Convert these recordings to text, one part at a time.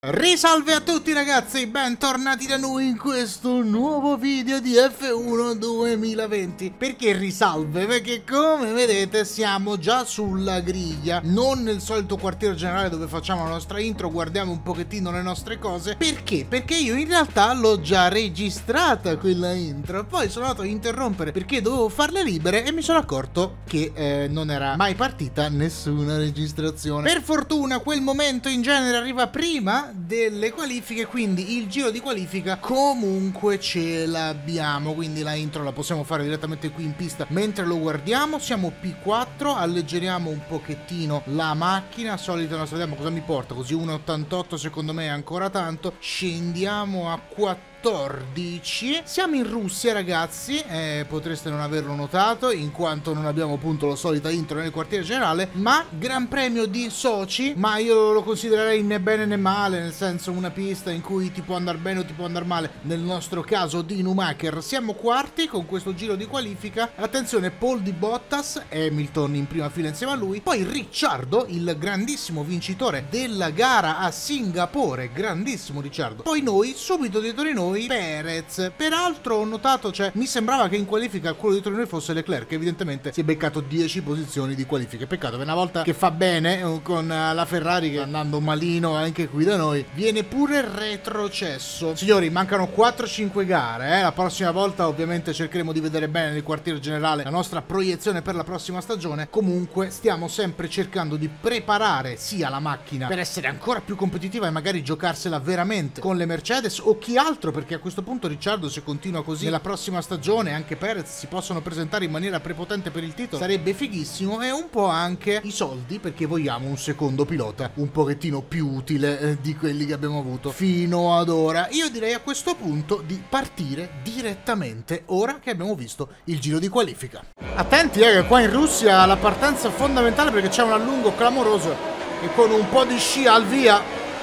Risalve a tutti ragazzi, bentornati da noi in questo nuovo video di F1 2020. Perché risalve? Perché come vedete siamo già sulla griglia, non nel solito quartiere generale dove facciamo la nostra intro, guardiamo un pochettino le nostre cose. Perché? Perché io in realtà l'ho già registrata quella intro, poi sono andato a interrompere perché dovevo farle libere e mi sono accorto che non era mai partita nessuna registrazione. Per fortuna quel momento in genere arriva prima delle qualifiche, quindi il giro di qualifica comunque ce l'abbiamo, quindi la intro la possiamo fare direttamente qui in pista mentre lo guardiamo. Siamo P4, alleggeriamo un pochettino la macchina, solita nostra, vediamo cosa mi porta, così 1,88 secondo me è ancora tanto, scendiamo a 14. Siamo in Russia ragazzi, potreste non averlo notato in quanto non abbiamo appunto la solita intro nel quartiere generale, ma Gran Premio di Sochi, ma io lo considererei né bene né male, nel senso una pista in cui ti può andare bene o ti può andare male, nel nostro caso di Schumacher. Siamo quarti con questo giro di qualifica, attenzione Paul di Bottas, Hamilton in prima fila insieme a lui, poi Ricciardo, il grandissimo vincitore della gara a Singapore, grandissimo Ricciardo, poi noi, subito dietro di noi Perez. Peraltro ho notato, cioè mi sembrava che in qualifica quello dietro di noi fosse Leclerc, che evidentemente si è beccato 10 posizioni di qualifica. Peccato che una volta che fa bene con la Ferrari, che andando malino anche qui da noi, viene pure retrocesso. Signori, mancano 4-5 gare, la prossima volta ovviamente cercheremo di vedere bene nel quartiere generale la nostra proiezione per la prossima stagione. Comunque stiamo sempre cercando di preparare sia la macchina per essere ancora più competitiva e magari giocarsela veramente con le Mercedes o chi altro, perché a questo punto Ricciardo, se continua così nella prossima stagione, anche Perez si possono presentare in maniera prepotente per il titolo, sarebbe fighissimo. E un po' anche i soldi, perché vogliamo un secondo pilota un pochettino più utile di quelli che abbiamo avuto fino ad ora. Io direi a questo punto di partire direttamente ora che abbiamo visto il giro di qualifica. Attenti che qua in Russia la partenza è fondamentale, perché c'è un allungo clamoroso e con un po' di sci al via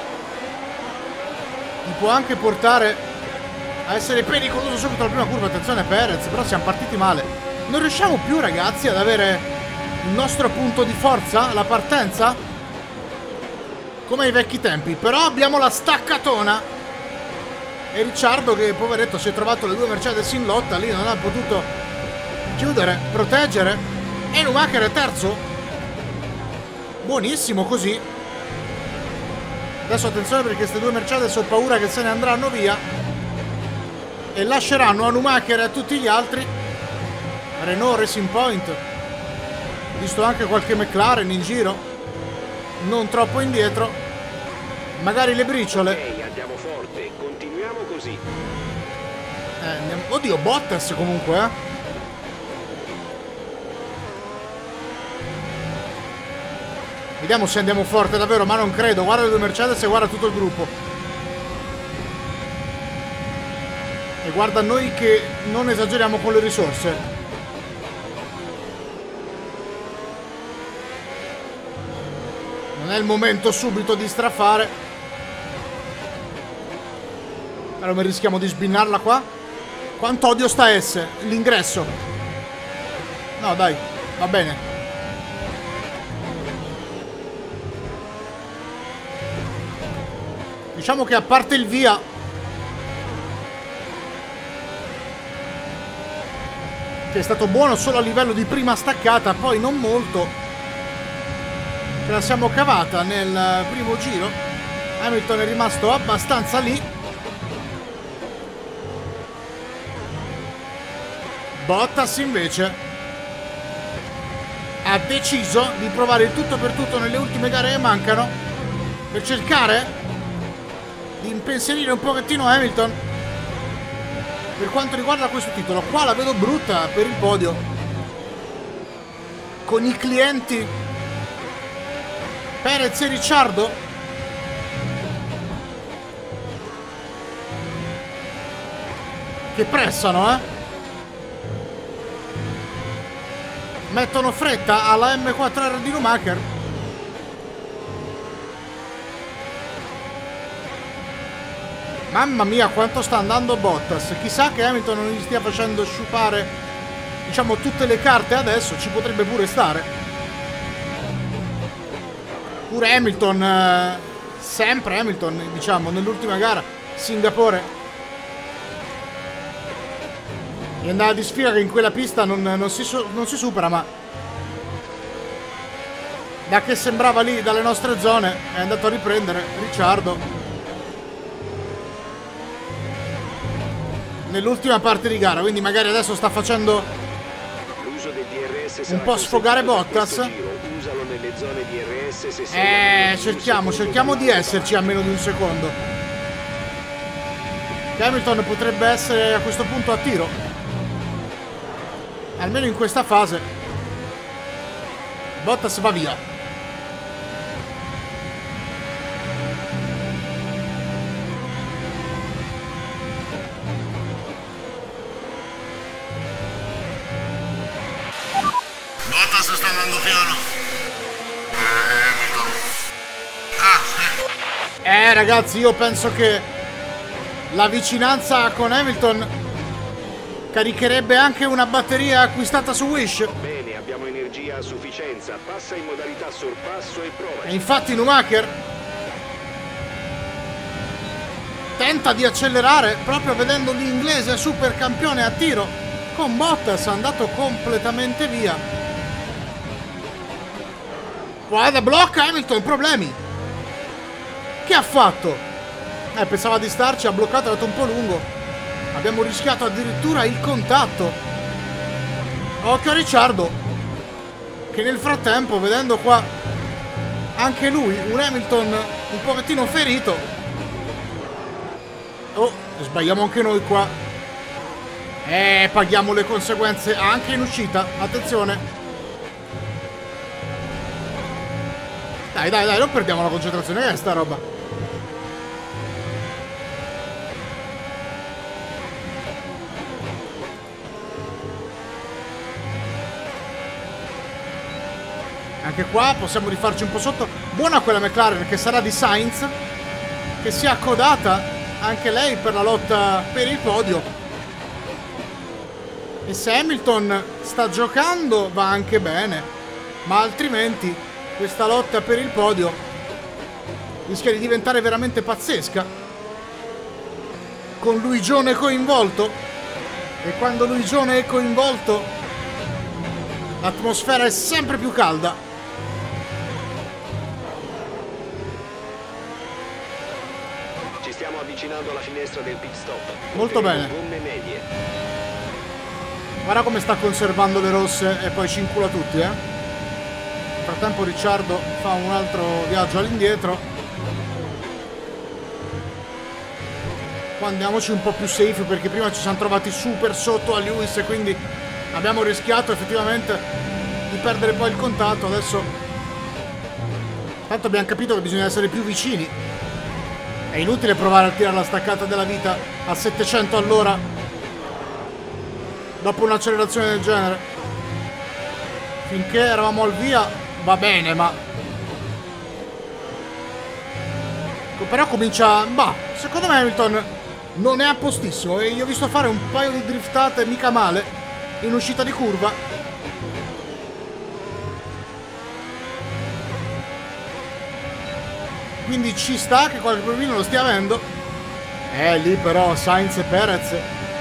ti può anche portare a essere pericoloso subito la prima curva. Attenzione Perez, però siamo partiti male, non riusciamo più ragazzi ad avere il nostro punto di forza, la partenza come ai vecchi tempi. Però abbiamo la staccatona e Ricciardo che poveretto si è trovato le due Mercedes in lotta, lì non ha potuto chiudere, proteggere, e Schumacher è terzo, buonissimo così. Adesso attenzione perché queste due Mercedes ho paura che se ne andranno via e lasceranno a Schumacher e a tutti gli altri. Renault Racing Point, visto anche qualche McLaren in giro, non troppo indietro, magari le briciole. Ok, andiamo forte, continuiamo così. Oddio, Bottas comunque, Vediamo se andiamo forte davvero, ma non credo. Guarda le due Mercedes e guarda tutto il gruppo. E guarda noi che non esageriamo con le risorse. Non è il momento subito di strafare. Allora rischiamo di sbinnarla qua. Quanto odio sta S, l'ingresso. No dai, va bene. Diciamo che a parte il via, che è stato buono solo a livello di prima staccata, poi non molto, ce la siamo cavata nel primo giro. Hamilton è rimasto abbastanza lì. Bottas invece ha deciso di provare il tutto per tutto nelle ultime gare che mancano per cercare di impensierire un pochettino Hamilton per quanto riguarda questo titolo. Qua la vedo brutta per il podio, con i clienti Perez e Ricciardo che pressano, mettono fretta alla M4R di Schumacher. Mamma mia quanto sta andando Bottas. Chissà che Hamilton non gli stia facendo sciupare, diciamo, tutte le carte adesso. Ci potrebbe pure stare. Pure Hamilton sempre Hamilton, diciamo, nell'ultima gara, Singapore. È andata di sfiga che in quella pista non si supera, ma da che sembrava lì dalle nostre zone è andato a riprendere Ricciardo nell'ultima parte di gara, quindi magari adesso sta facendo un po' sfogare Bottas. Cerchiamo di esserci a meno di un secondo. Hamilton potrebbe essere a questo punto a tiro, almeno in questa fase. Bottas va via. Bottas sta andando piano. Ragazzi, io penso che la vicinanza con Hamilton caricherebbe anche una batteria acquistata su Wish. Bene, abbiamo energia a sufficienza. Passa in modalità sorpasso e prova. E infatti Schumacher tenta di accelerare proprio vedendo l'inglese super campione a tiro con Bottas andato completamente via. Guarda, blocca Hamilton, problemi. Che ha fatto? Pensava di starci, ha bloccato, è andato un po' lungo. Abbiamo rischiato addirittura il contatto. Occhio a Ricciardo, che nel frattempo, vedendo qua anche lui un Hamilton un pochettino ferito. Oh, sbagliamo anche noi qua. Paghiamo le conseguenze anche in uscita. Attenzione. Dai, non perdiamo la concentrazione. Che è sta roba? Anche qua possiamo rifarci un po' sotto. Buona quella McLaren, che sarà di Sainz, che si è accodata anche lei per la lotta per il podio. E se Hamilton sta giocando va anche bene, ma altrimenti questa lotta per il podio rischia di diventare veramente pazzesca, con Luigione coinvolto. E quando Luigione è coinvolto l'atmosfera è sempre più calda. Stiamo avvicinando alla finestra del pit stop. Molto bene. Gomme medie. Guarda come sta conservando le rosse e poi ci incula tutti, Nel frattempo Ricciardo fa un altro viaggio all'indietro. Qua andiamoci un po' più safe, perché prima ci siamo trovati super sotto a Lewis e quindi abbiamo rischiato effettivamente di perdere poi il contatto. Adesso tanto abbiamo capito che bisogna essere più vicini. È inutile provare a tirare la staccata della vita a 700 all'ora dopo un'accelerazione del genere. Finché eravamo al via va bene, ma però comincia... Bah, secondo me Hamilton non è a postissimo e gli ho visto fare un paio di driftate mica male in uscita di curva. Quindi ci sta che qualche problemino lo stia avendo. Lì però Sainz e Perez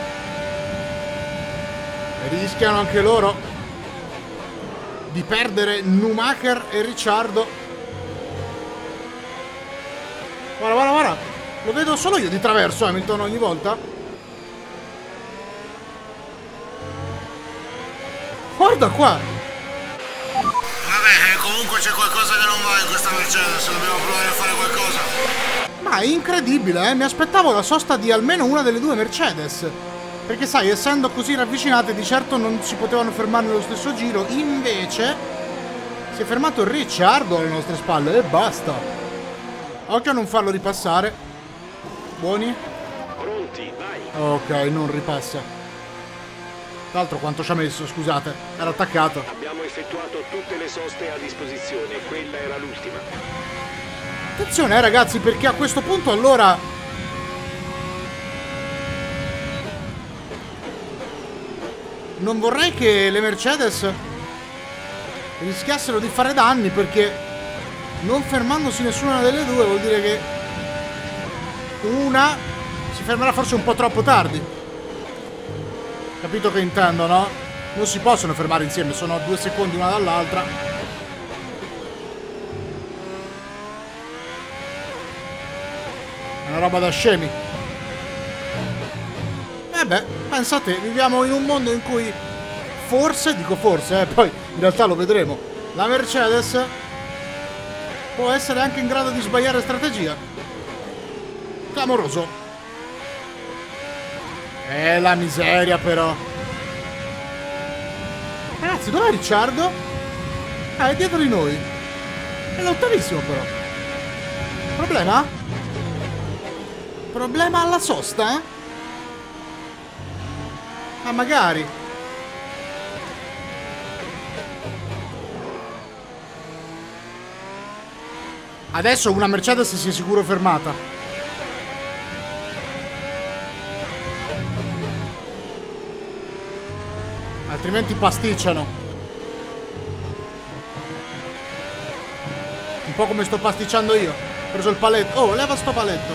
rischiano anche loro di perdere Schumacher e Ricciardo. Guarda. Lo vedo solo io di traverso Hamilton ogni volta. Guarda qua. Vabbè, comunque c'è qualcosa che non va in questa Mercedes, dobbiamo provare a fare qualcosa. Ma è incredibile, mi aspettavo la sosta di almeno una delle due Mercedes. Perché sai, essendo così ravvicinate, di certo non si potevano fermare nello stesso giro. Invece si è fermato Ricciardo alle nostre spalle e basta. Occhio a non farlo ripassare. Buoni? Pronti, vai. Ok, non ripassa. Tra l'altro quanto ci ha messo, scusate, era attaccato. Abbiamo effettuato tutte le soste a disposizione, quella era l'ultima. Attenzione ragazzi, perché a questo punto allora non vorrei che le Mercedes rischiassero di fare danni, perché non fermandosi nessuna delle due vuol dire che Una si fermerà forse un po' troppo tardi. Capito che intendo, no? Non si possono fermare insieme, sono a 2 secondi una dall'altra. È una roba da scemi. Beh, pensa a te, viviamo in un mondo in cui forse, dico forse, poi in realtà lo vedremo, la Mercedes può essere anche in grado di sbagliare strategia. Clamoroso. La miseria però. Ragazzi, dov'è Ricciardo? Ah, è dietro di noi. È lontanissimo però. Problema? Problema alla sosta, eh? Ma magari. Adesso una Mercedes si è sicuro fermata. Altrimenti pasticciano. Un po' come sto pasticciando io. Ho preso il paletto. Oh, leva sto paletto.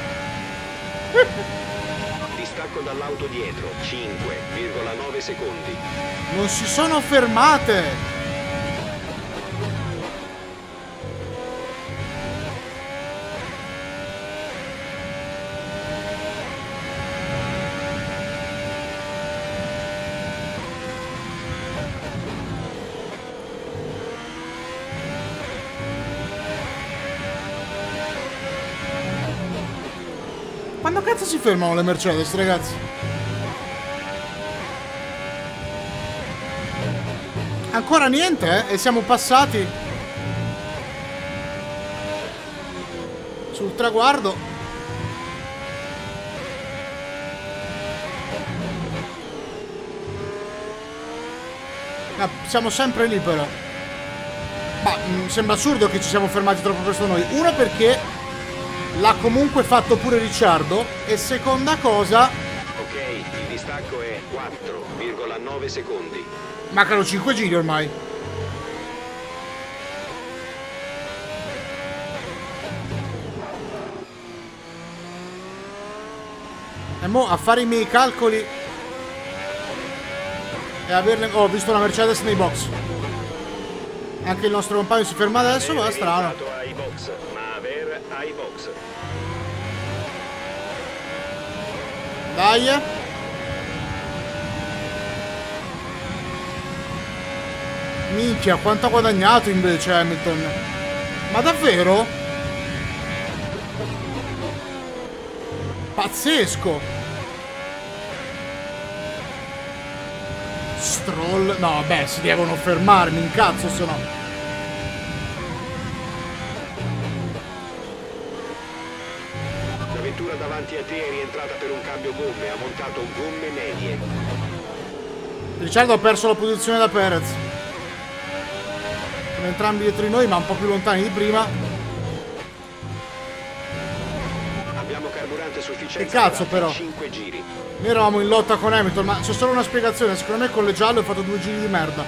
Distacco dall'auto dietro, 5,9 secondi. Non si sono fermate. Quando cazzo si fermano le Mercedes, ragazzi? Ancora niente, eh? E siamo passati sul traguardo. Siamo sempre lì però. Ma sembra assurdo che ci siamo fermati troppo presto noi. Uno perché l'ha comunque fatto pure Ricciardo. E seconda cosa... Ok, il distacco è 4,9 secondi. Mancano 5 giri ormai. E mo a fare i miei calcoli e averle... Oh, ho visto una Mercedes nei box. Anche il nostro compagno si ferma adesso, ma è strano. Ai box, ma aver ai box. Dai. Minchia, quanto ha guadagnato invece Hamilton. Ma davvero? Pazzesco. Stroll. No, beh, si devono fermare, mi incazzo se no. La vettura davanti a te è rientrata per un cambio gomme, ha montato gomme medie. Ricciardo ha perso la posizione da Perez. Sono entrambi dietro di noi, ma un po' più lontani di prima. Abbiamo carburante sufficiente. Che cazzo per però? 5 giri. Noi eravamo in lotta con Hamilton, ma c'è solo una spiegazione. Secondo me con le gialle ho fatto 2 giri di merda.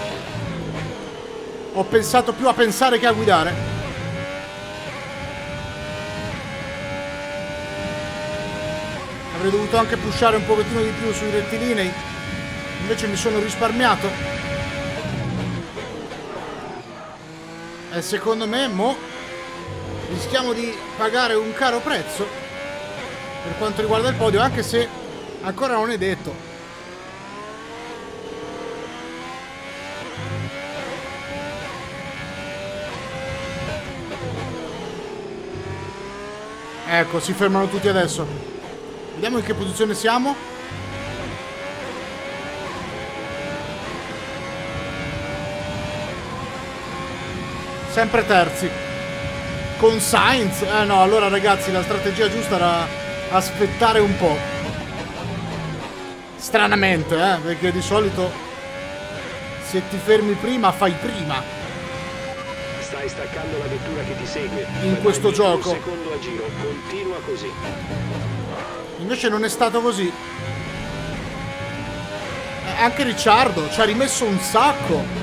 Ho pensato più a pensare che a guidare. Avrei dovuto anche pushare un pochettino di più sui rettilinei. Invece mi sono risparmiato. E secondo me mo rischiamo di pagare un caro prezzo per quanto riguarda il podio, anche se ancora non è detto. Ecco, si fermano tutti adesso. Vediamo in che posizione siamo. Sempre terzi. Con Sainz. No, allora ragazzi, la strategia giusta era aspettare un po'. Stranamente, perché di solito se ti fermi prima, fai prima. Stai staccando la vettura che ti segue. In questo gioco. Un secondo a giro, continua così. Invece non è stato così. Anche Ricciardo ci ha rimesso un sacco.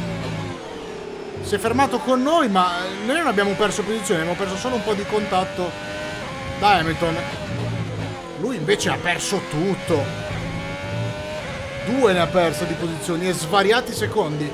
Si è fermato con noi, ma noi non abbiamo perso posizione, abbiamo perso solo un po' di contatto Dai Hamilton. Lui invece ha perso tutto. 2 ne ha perso di posizioni e svariati secondi.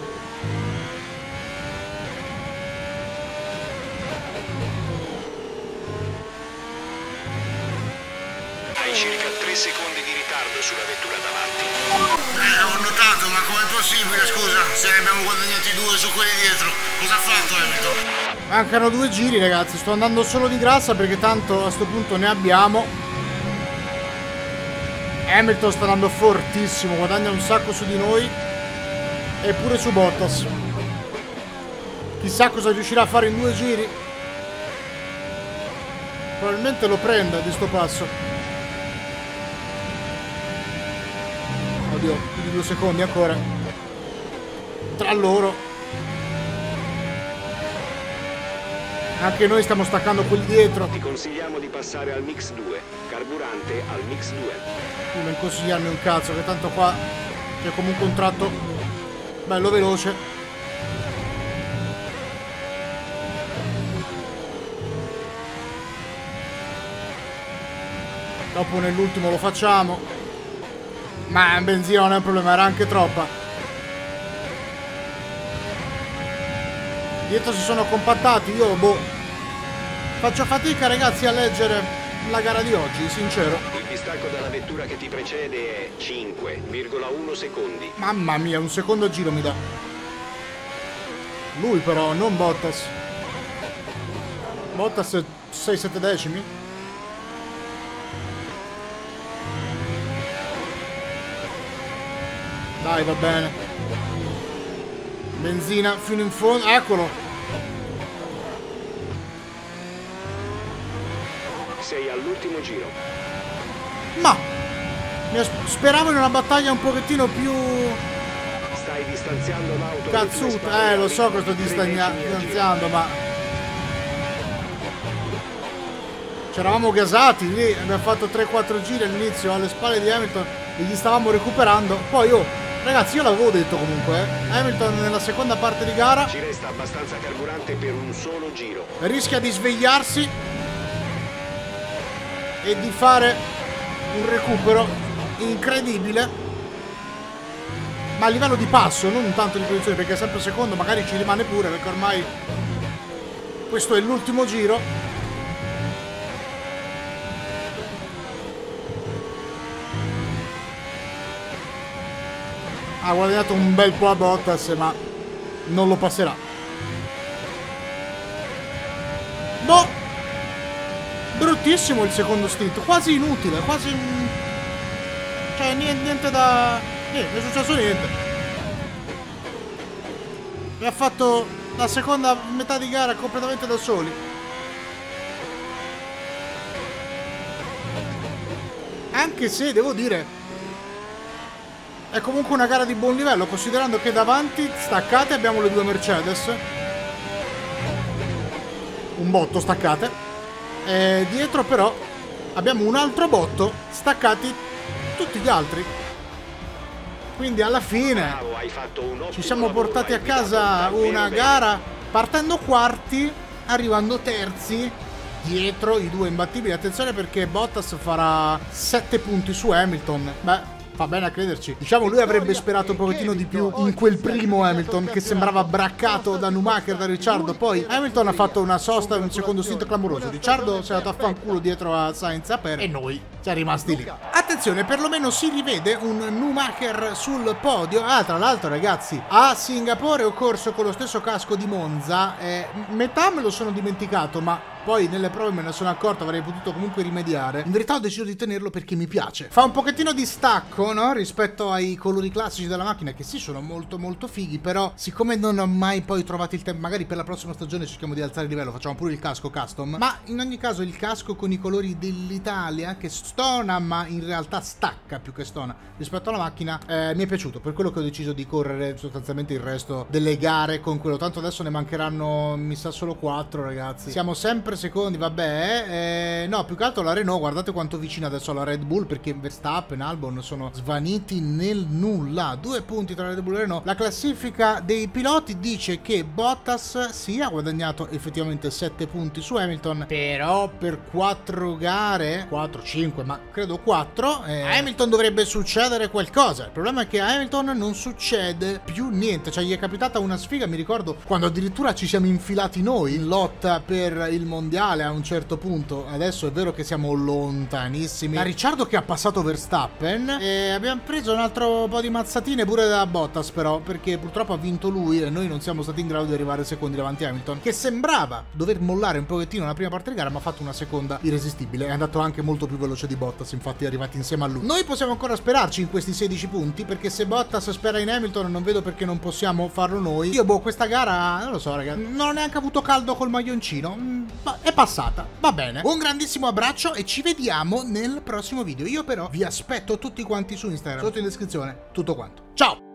Hai circa 3 secondi di ritardo sulla vettura davanti. Ho notato, ma com'è possibile, scusa? Se ne abbiamo guadagnati 2 su quelli dietro. Cosa ha fatto Hamilton? Mancano 2 giri, ragazzi. Sto andando solo di grassa perché tanto a sto punto ne abbiamo. Hamilton sta andando fortissimo, guadagna un sacco su di noi. E pure su Bottas. Chissà cosa riuscirà a fare in 2 giri. Probabilmente lo prende di sto passo. Oddio, più di 2 secondi ancora. Tra loro. Anche noi stiamo staccando quelli dietro. Ti consigliamo di passare al Mix 2. Carburante al Mix 2. Non consigliarmi un cazzo, che tanto qua c'è comunque un tratto bello veloce. Dopo nell'ultimo lo facciamo. Ma benzina non è un problema, era anche troppa. Dietro si sono compattati, io boh. Faccio fatica ragazzi a leggere la gara di oggi, sincero. Il distacco dalla vettura che ti precede è 5,1 secondi. Mamma mia, un secondo giro mi dà. Lui però, non Bottas. Bottas 6-7 decimi. Dai, va bene. Benzina fino in fondo. Eccolo. Sei all'ultimo giro. Ma speravo in una battaglia un pochettino più Stai distanziando l'auto. cazzuta. Lo so che sto distanziando, ma c'eravamo gasati lì. Abbiamo fatto 3-4 giri all'inizio alle spalle di Hamilton e gli stavamo recuperando. Poi ragazzi, io l'avevo detto comunque, Hamilton nella seconda parte di gara Ci resta abbastanza carburante per un solo giro. rischia di svegliarsi e di fare un recupero incredibile, ma a livello di passo, non tanto di posizione, perché è sempre secondo, magari ci rimane pure, perché ormai questo è l'ultimo giro. Ha guadagnato un bel po' a Bottas, ma non lo passerà. Boh, bruttissimo il secondo stint, quasi inutile, quasi... cioè niente da... niente, non è successo niente. E ha fatto la seconda metà di gara completamente da soli. Anche se, devo dire, è comunque una gara di buon livello, considerando che davanti staccate abbiamo le 2 Mercedes, un botto staccate, e dietro però abbiamo un altro botto staccati tutti gli altri. Quindi alla fine ci siamo portati a casa una gara partendo quarti, arrivando terzi, dietro i 2 imbattibili. Attenzione perché Bottas farà 7 punti su Hamilton. Beh, fa bene a crederci. Diciamo, lui avrebbe sperato un pochettino di più in quel primo Hamilton che sembrava braccato da Schumacher, da Ricciardo. Poi Hamilton ha fatto una sosta, un secondo stint clamoroso. Ricciardo si è andato a fanculo dietro a Sainz e noi siamo rimasti lì. Attenzione, perlomeno si rivede un Schumacher sul podio. Ah, tra l'altro ragazzi, a Singapore ho corso con lo stesso casco di Monza. Metà me lo sono dimenticato, ma poi nelle prove me ne sono accorto, avrei potuto comunque rimediare. In verità ho deciso di tenerlo perché mi piace. Fa un pochettino di stacco, no? Rispetto ai colori classici della macchina, che sì, sono molto molto fighi, però siccome non ho mai poi trovato il tempo, magari per la prossima stagione cerchiamo di alzare il livello, facciamo pure il casco custom. Ma in ogni caso il casco con i colori dell'Italia, che stona ma in realtà stacca più che stona rispetto alla macchina, mi è piaciuto, per quello che ho deciso di correre sostanzialmente il resto delle gare con quello. Tanto adesso ne mancheranno, mi sa, solo 4, ragazzi. Siamo sempre 4 secondi, vabbè. No, più che altro la Renault, guardate quanto vicina adesso alla Red Bull, perché Verstappen e Albon sono svaniti nel nulla. 2 punti tra Red Bull e Renault. La classifica dei piloti dice che Bottas sì, ha guadagnato effettivamente 7 punti su Hamilton, però per 4 gare, 4, 5, ma credo 4, a Hamilton dovrebbe succedere qualcosa. Il problema è che a Hamilton non succede più niente, cioè gli è capitata una sfiga, mi ricordo quando addirittura ci siamo infilati noi in lotta per il mondiale a un certo punto. Adesso è vero che siamo lontanissimi da Ricciardo che ha passato Verstappen, e abbiamo preso un altro po' di mazzatine pure da Bottas, però, perché purtroppo ha vinto lui e noi non siamo stati in grado di arrivare secondi davanti a Hamilton, che sembrava dover mollare un pochettino la prima parte di gara, ma ha fatto una seconda irresistibile. È andato anche molto più veloce di Bottas, infatti è arrivato insieme a lui. Noi possiamo ancora sperarci in questi 16 punti, perché se Bottas spera in Hamilton non vedo perché non possiamo farlo noi. Io questa gara non lo so, ragazzi, non ho neanche avuto caldo col maglioncino, ma è passata, va bene. Un grandissimo abbraccio e ci vediamo nel prossimo video. Io però vi aspetto tutti quanti su Instagram, sotto in descrizione tutto quanto. Ciao!